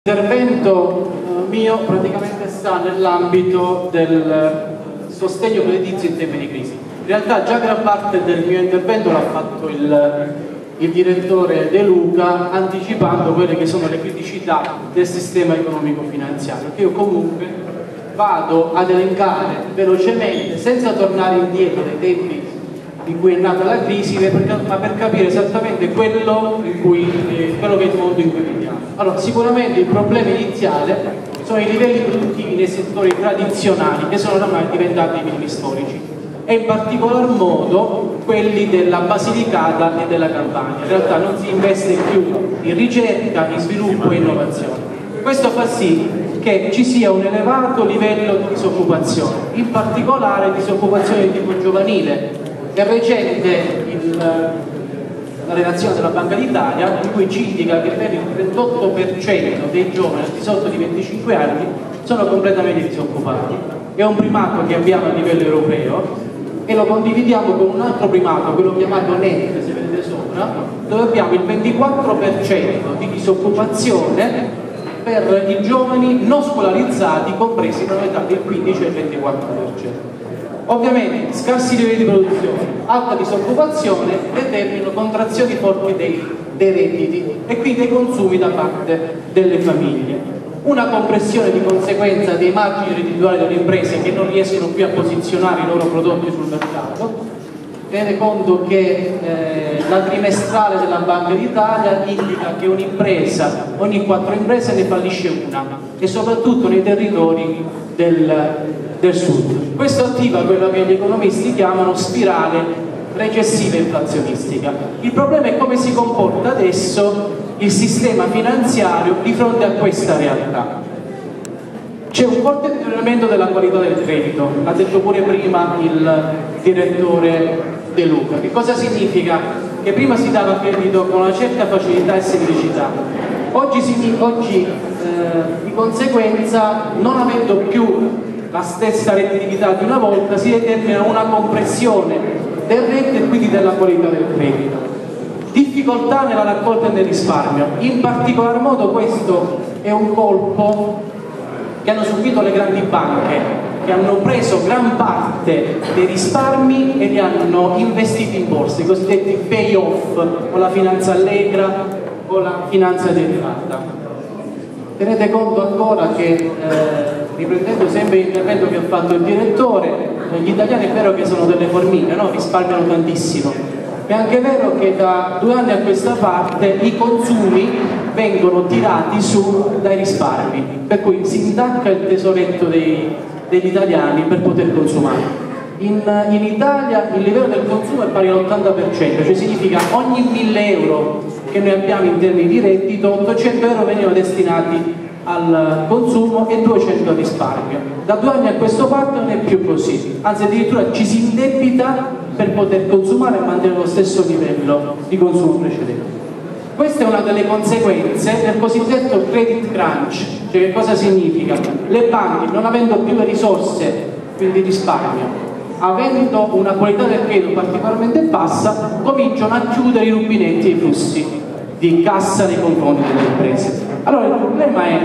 L'intervento mio praticamente sta nell'ambito del sostegno creditizio in tempi di crisi. In realtà già gran parte del mio intervento l'ha fatto il direttore De Luca, anticipando quelle che sono le criticità del sistema economico-finanziario, che io comunque vado ad elencare velocemente, senza tornare indietro nei tempi in cui è nata la crisi, ma per capire esattamente quello che è il mondo in cui viviamo. Allora, sicuramente il problema iniziale sono i livelli produttivi nei settori tradizionali, che sono ormai diventati i minimi storici, e in particolar modo quelli della Basilicata e della Campania. In realtà non si investe più in ricerca, in sviluppo e innovazione. Questo fa sì che ci sia un elevato livello di disoccupazione, in particolare disoccupazione di tipo giovanile. È recente la relazione della Banca d'Italia, in cui ci indica che per il 38% dei giovani al di sotto di 25 anni sono completamente disoccupati. È un primato che abbiamo a livello europeo e lo condividiamo con un altro primato, quello chiamato NET, se vedete sopra, dove abbiamo il 24% di disoccupazione per i giovani non scolarizzati, compresi tra l'età del 15 e il 24%. Ovviamente scarsi livelli di produzione, alta disoccupazione determinano contrazioni forti dei redditi e quindi dei consumi da parte delle famiglie. Una compressione di conseguenza dei margini reddituali delle imprese che non riescono più a posizionare i loro prodotti sul mercato. Tenete conto che la trimestrale della Banca d'Italia indica che un'impresa, ogni 4 imprese ne fallisce una, e soprattutto nei territori del sud. Questo attiva quello che gli economisti chiamano spirale recessiva inflazionistica. Il problema è come si comporta adesso il sistema finanziario di fronte a questa realtà. C'è un forte deterioramento della qualità del credito, l'ha detto pure prima il direttore De Luca. Che cosa significa? Che prima si dava credito con una certa facilità e semplicità. Oggi di conseguenza, non avendo più la stessa redditività di una volta, si determina una compressione del reddito e quindi della qualità del credito. Difficoltà nella raccolta e nel risparmio. In particolar modo questo è un colpo che hanno subito le grandi banche, che hanno preso gran parte dei risparmi e li hanno investiti in borsa, i cosiddetti payoff, o la finanza allegra o la finanza derivata. Tenete conto ancora che, riprendendo sempre l'intervento che ha fatto il direttore, gli italiani è vero che sono delle formiche, no? Risparmiano tantissimo. È anche vero che da 2 anni a questa parte i consumi vengono tirati su dai risparmi, per cui si intacca il tesoretto degli italiani per poter consumare. In Italia il livello del consumo è pari all'80%, cioè significa ogni 1.000 euro che noi abbiamo in termini di reddito, 800 euro venivano destinati al consumo e 200 al risparmio. Da 2 anni a questo parte non è più così, anzi addirittura ci si indebita per poter consumare e mantenere lo stesso livello di consumo precedente. Questa è una delle conseguenze del cosiddetto credit crunch. Cioè, che cosa significa? Le banche, non avendo più le risorse, quindi risparmio, avendo una qualità del credito particolarmente bassa, cominciano a chiudere i rubinetti e i flussi di cassa nei confronti delle imprese. Allora il problema è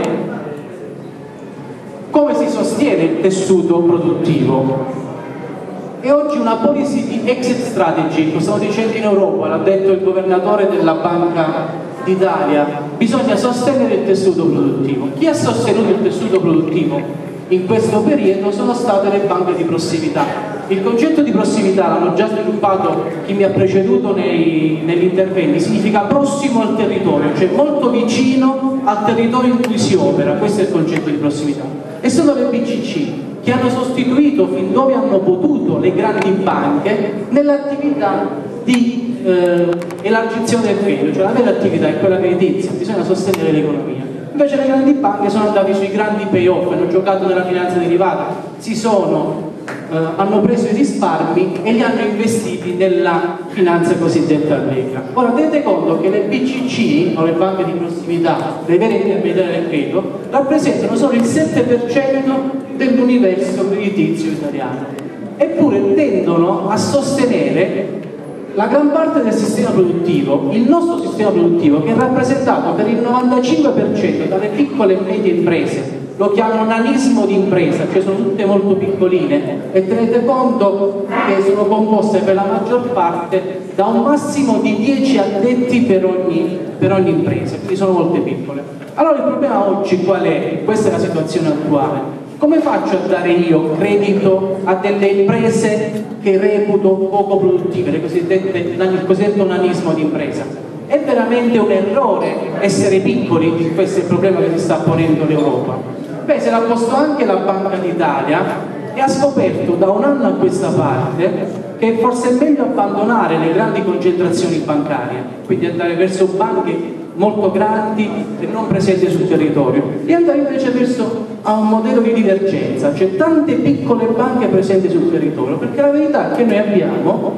come si sostiene il tessuto produttivo. E oggi una policy di exit strategy, lo stiamo dicendo in Europa, l'ha detto il governatore della Banca d'Italia, bisogna sostenere il tessuto produttivo. Chi ha sostenuto il tessuto produttivo in questo periodo sono state le banche di prossimità. Il concetto di prossimità l'hanno già sviluppato chi mi ha preceduto negli interventi, significa prossimo al territorio, cioè molto vicino al territorio in cui si opera. Questo è il concetto di prossimità. E sono le BCC che hanno sostituito fin dove hanno potuto le grandi banche nell'attività di elargizione del credito, cioè la vera attività è quella creditizia, bisogna sostenere l'economia. Invece le grandi banche sono andate sui grandi payoff, hanno giocato nella finanza derivata, hanno preso i risparmi e li hanno investiti nella finanza cosiddetta allegra. Ora tenete conto che le BCC, o le banche di prossimità, le vere intermediarie del credito, rappresentano solo il 7% dell'universo creditizio italiano, eppure tendono a sostenere la gran parte del sistema produttivo, il nostro sistema produttivo, che è rappresentato per il 95% dalle piccole e medie imprese, lo chiamano nanismo di impresa, cioè sono tutte molto piccoline, e tenete conto che sono composte per la maggior parte da un massimo di 10 addetti per ogni impresa, quindi sono molto piccole. Allora il problema oggi qual è? Questa è la situazione attuale. Come faccio a dare io credito a delle imprese che reputo poco produttive, il cosiddetto nanismo di impresa? È veramente un errore essere piccoli? Questo è il problema che si sta ponendo l'Europa. Beh, se l'ha posto anche la Banca d'Italia e ha scoperto da un anno a questa parte che forse è meglio abbandonare le grandi concentrazioni bancarie, quindi andare verso banche molto grandi e non presenti sul territorio, e andare invece verso a un modello di divergenza, cioè tante piccole banche presenti sul territorio, perché la verità è che noi abbiamo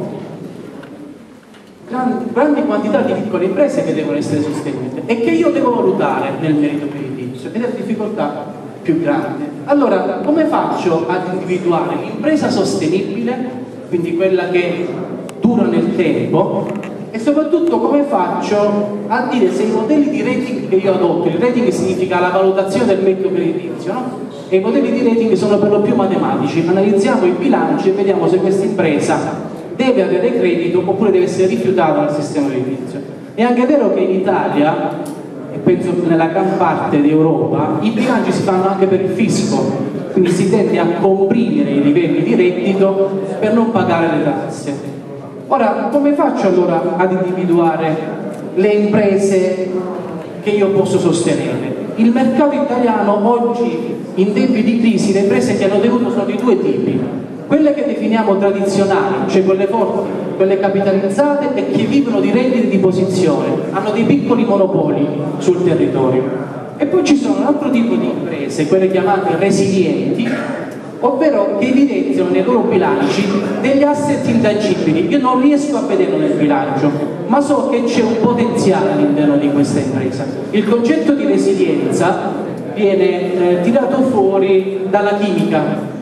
grandi quantità di piccole imprese che devono essere sostenute e che io devo valutare nel merito creditizio, ed è la difficoltà più grande. Allora, come faccio ad individuare l'impresa sostenibile, quindi quella che dura nel tempo, e soprattutto come faccio a dire se i modelli di rating che io adotto, il rating significa la valutazione del merito creditizio, no? E i modelli di rating sono per lo più matematici, analizziamo i bilanci e vediamo se questa impresa deve avere credito oppure deve essere rifiutata dal sistema creditizio. È anche vero che in Italia, e penso nella gran parte d'Europa, i bilanci si fanno anche per il fisco, quindi si tende a comprimere i livelli di reddito per non pagare le tasse. Ora, come faccio allora ad individuare le imprese che io posso sostenere? Il mercato italiano oggi, in tempi di crisi, le imprese che hanno tenuto sono di due tipi: quelle che definiamo tradizionali, cioè quelle forti, quelle capitalizzate e che vivono di rendite di posizione, hanno dei piccoli monopoli sul territorio. E poi ci sono un altro tipo di imprese, quelle chiamate resilienti, ovvero che evidenziano nei loro bilanci degli asset intangibili. Io non riesco a vederlo nel bilancio, ma so che c'è un potenziale all'interno di questa impresa. Il concetto di resilienza viene tirato fuori dalla chimica.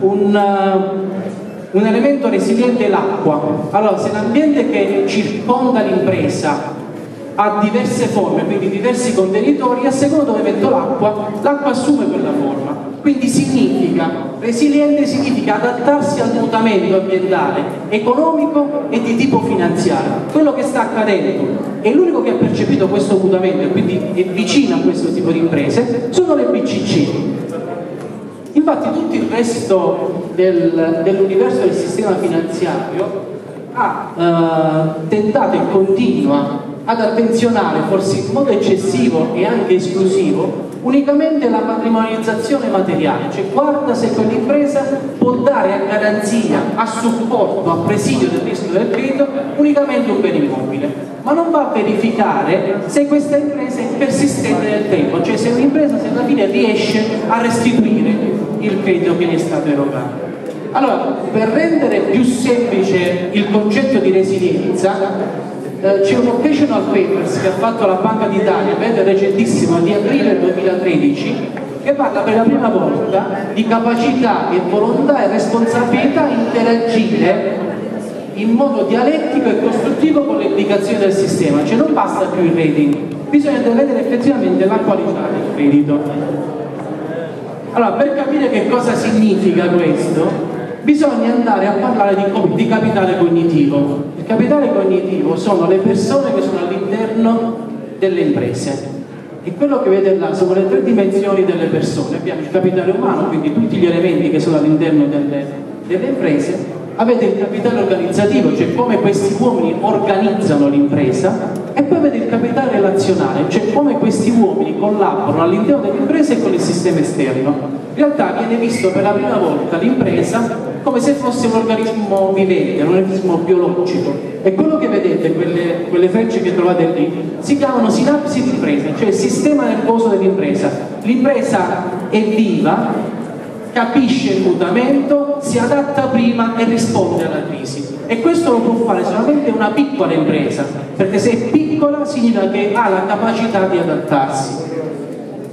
Un elemento resiliente è l'acqua. Allora, se l'ambiente che circonda l'impresa ha diverse forme, quindi diversi contenitori, a seconda dove metto l'acqua, l'acqua assume quella forma. Quindi resiliente significa adattarsi al mutamento ambientale, economico e di tipo finanziario. Quello che sta accadendo, e l'unico che ha percepito questo mutamento e quindi è vicino a questo tipo di imprese, sono le BCC. Infatti tutto il resto dell'universo del sistema finanziario ha tentato e continua ad attenzionare, forse in modo eccessivo e anche esclusivo, unicamente la patrimonializzazione materiale, cioè guarda se quell'impresa può dare a garanzia, a supporto, a presidio del rischio del credito unicamente un bene immobile, ma non va a verificare se questa impresa è persistente nel tempo, cioè se un'impresa alla fine riesce a restituire il credito che ne è stato erogato. Allora, per rendere più semplice il concetto di resilienza, c'è un occasional papers che ha fatto la Banca d'Italia, recentissimo, di aprile 2013, che parla per la prima volta di capacità e volontà e responsabilità interagire in modo dialettico e costruttivo con le indicazioni del sistema, cioè non basta più il rating, bisogna vedere effettivamente la qualità del credito. Allora, per capire che cosa significa questo, bisogna andare a parlare di capitale cognitivo. Il capitale cognitivo sono le persone che sono all'interno delle imprese, e quello che vedete là sono le tre dimensioni delle persone. Abbiamo il capitale umano, quindi tutti gli elementi che sono all'interno delle imprese. Avete il capitale organizzativo, cioè come questi uomini organizzano l'impresa, e poi avete il capitale relazionale, cioè come questi uomini collaborano all'interno dell'impresa e con il sistema esterno. In realtà viene visto per la prima volta l'impresa come se fosse un organismo vivente, un organismo biologico, e quello che vedete, quelle frecce che trovate lì, si chiamano sinapsi di impresa, cioè il sistema nervoso dell'impresa. L'impresa è viva, capisce il mutamento, si adatta prima e risponde alla crisi, e questo lo può fare solamente una piccola impresa, perché se è piccola significa che ha la capacità di adattarsi.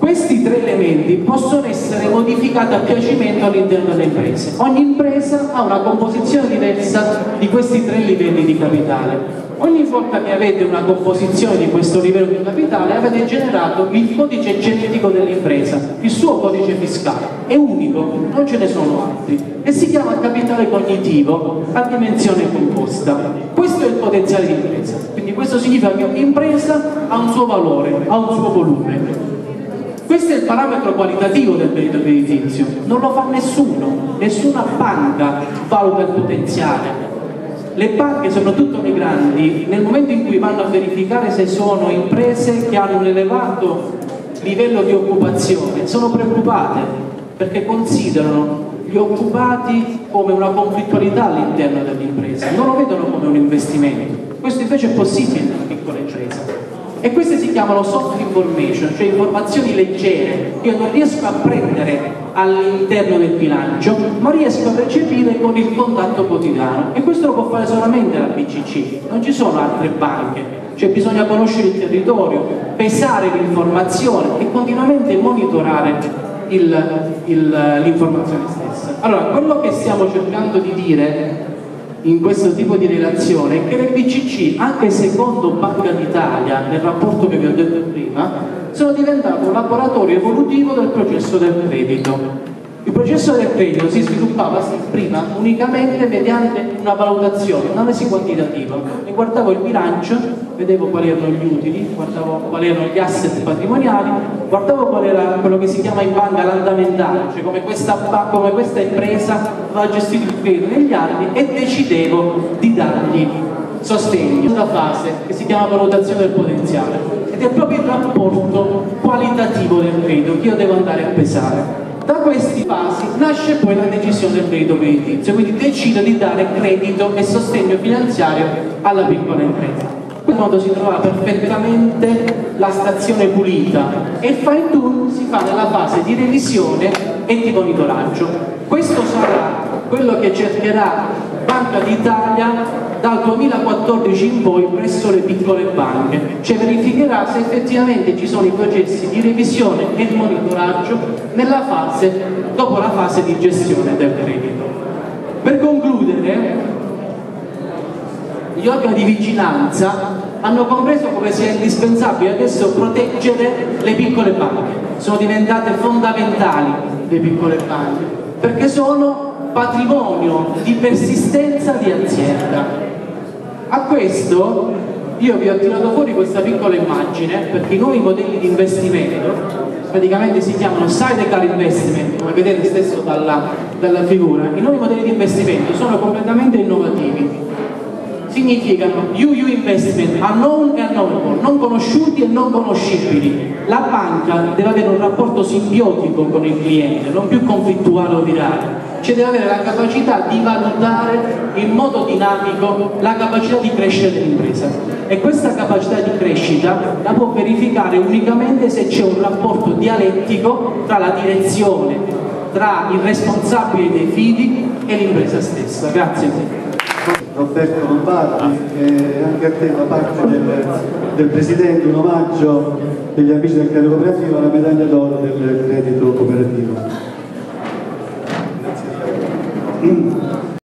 Questi tre elementi possono essere modificati a piacimento all'interno delle imprese. Ogni impresa ha una composizione diversa di questi tre livelli di capitale. Ogni volta che avete una composizione di questo livello di capitale avete generato il codice genetico dell'impresa, il suo codice fiscale, è unico, non ce ne sono altri, e si chiama capitale cognitivo a dimensione composta. Questo è il potenziale di impresa, quindi questo significa che ogni impresa ha un suo valore, ha un suo volume. Questo è il parametro qualitativo del credito creditizio, non lo fa nessuno, nessuna banca valuta il potenziale. Le banche, soprattutto le grandi, nel momento in cui vanno a verificare se sono imprese che hanno un elevato livello di occupazione, sono preoccupate perché considerano gli occupati come una conflittualità all'interno dell'impresa, non lo vedono come un investimento. Questo invece è possibile nella piccola impresa. E queste si chiamano soft information, cioè informazioni leggere che io non riesco a prendere all'interno del bilancio, ma riesco a recepire con il contatto quotidiano. E questo lo può fare solamente la BCC, non ci sono altre banche, cioè bisogna conoscere il territorio, pesare l'informazione e continuamente monitorare l'informazione stessa. Allora, quello che stiamo cercando di dire in questo tipo di relazione è che le BCC, anche secondo Banca d'Italia, nel rapporto che vi ho detto prima, sono diventate un laboratorio evolutivo del processo del credito. Il processo del credito si sviluppava prima unicamente mediante una valutazione, un'analisi quantitativa. Mi guardavo il bilancio, vedevo quali erano gli utili, guardavo quali erano gli asset patrimoniali, guardavo qual era quello che si chiama in banca l'andamentale, cioè come questa impresa va gestito il credito negli anni, e decidevo di dargli sostegno. Una fase che si chiama valutazione del potenziale, ed è proprio il rapporto qualitativo del credito che io devo andare a pesare. Da queste fasi nasce poi la decisione del credito creditizio, quindi decido di dare credito e sostegno finanziario alla piccola impresa. In quel modo si trova perfettamente la stazione pulita, e il fine tune si fa nella fase di revisione e di monitoraggio. Questo sarà quello che cercherà Banca d'Italia dal 2014 in poi presso le piccole banche, cioè verificherà se effettivamente ci sono i processi di revisione e di monitoraggio dopo la fase di gestione del credito. Per concludere, gli organi di vigilanza hanno compreso come sia indispensabile adesso proteggere le piccole banche. Sono diventate fondamentali le piccole banche perché sono patrimonio di persistenza di azienda. A questo io vi ho tirato fuori questa piccola immagine perché i nuovi modelli di investimento praticamente si chiamano sidecar investment, come vedete stesso dalla figura. I nuovi modelli di investimento sono completamente innovativi, significano UU investment, unknown e unknowable, non conosciuti e non conoscibili. La banca deve avere un rapporto simbiotico con il cliente, non più conflittuale o virale, cioè deve avere la capacità di valutare in modo dinamico la capacità di crescere dell'impresa, e questa capacità di crescita la può verificare unicamente se c'è un rapporto dialettico tra la direzione, tra il responsabile dei fidi e l'impresa stessa. Grazie. Roberto Lombardi, e anche a te da parte del Presidente un omaggio degli amici del credito cooperativo alla medaglia d'oro del credito cooperativo.